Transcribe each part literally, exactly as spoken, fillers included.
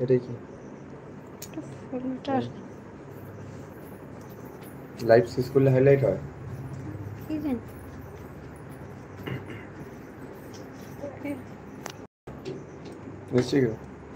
এটাই কি filter live শেষ করলে হাইলাইট হয় কি জানি নিশ্চয়ই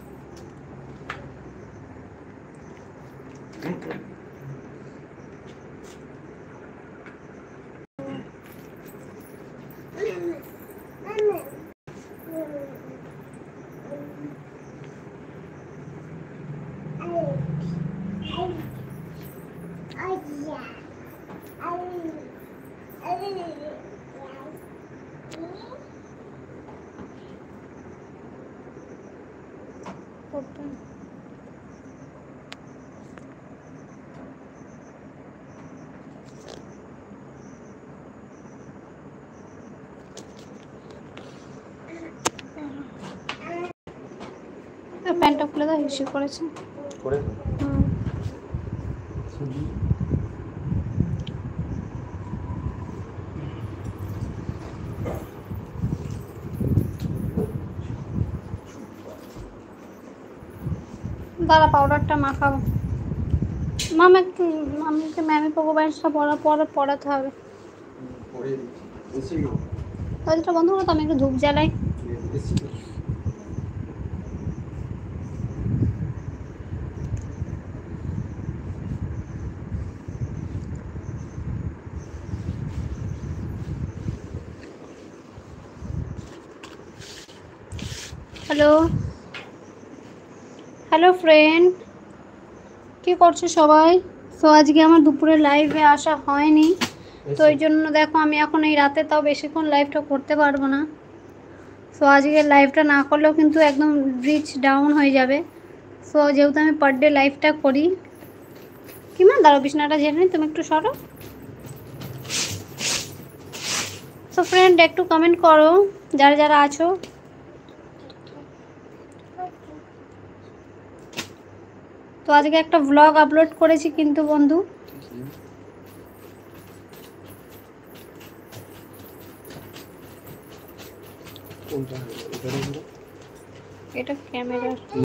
ওপেন প্যান্টটা খুলে দাও হিসু করেছে করে হুম দাঁড়া পাউডারটা মাখাবো মামা একটু আমাকে ম্যামি পোকো ব্যান্ডসটা পড়া পড়া পড়াতে হবে দরজাটা বন্ধ করো তো আমি একটু ধূপ জ্বালাই হ্যালো হ্যালো ফ্রেন্ড কি করছো সবাই তো আজকে আমার দুপুরে লাইভে আসা হয়নি তো এই জন্য দেখো আমি এখন এই রাতে তাও বেশিক্ষণ লাইভটা করতে পারবো না সো আজকে লাইভটা না করলেও কিন্তু একদম রিচ ডাউন হয়ে যাবে সো যেহেতু আমি পার ডে লাইভটা করি কি মা দাঁড়ো বিছানাটা ঝেড়ে নিই তুমি একটু সরো সো ফ্রেন্ড একটু কমেন্ট করো যারা যারা আছো তো আজকে একটা ব্লগ আপলোড করেছি কিন্তু বন্ধু এটা ক্যামেরা